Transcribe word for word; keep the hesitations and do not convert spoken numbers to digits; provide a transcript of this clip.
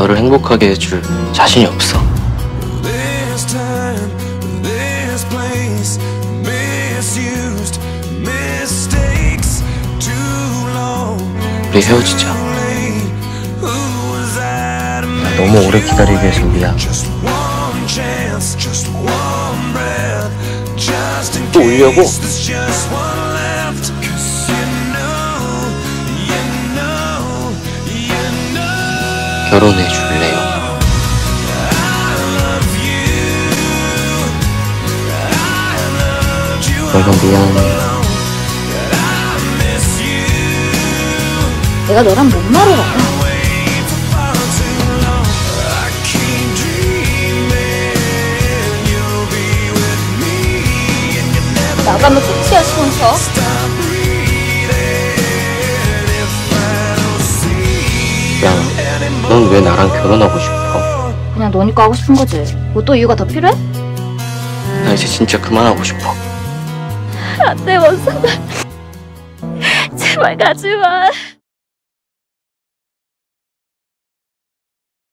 너를 행복하게 해줄 자신이 없어. 우리 헤어지자. 나 너무 오래 기다리게 해서 미안. 또 울려고? 결혼해 줄래요? 내가 미안해. 내가 너랑 뭔 말을 알아? 나가면 끝이야, 스폰서. 야, 넌 왜 나랑 결혼하고 싶어? 그냥 너니까 하고 싶은 거지. 뭐 또 이유가 더 필요해? 나 이제 진짜 그만하고 싶어. 안 돼, 원상아. 제발 가지 마.